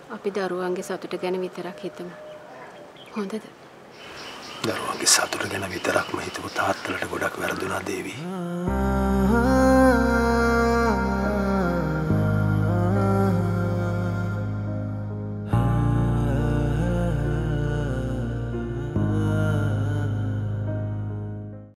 අපි දරුවන්ගේ සතුට ගැන විතරක් හිතමු. හොඳද? දරුවන්ගේ සතුට ගැන විතරක්ම හිතපු තාත්තලට ගොඩක් වැරදුනා දේවි.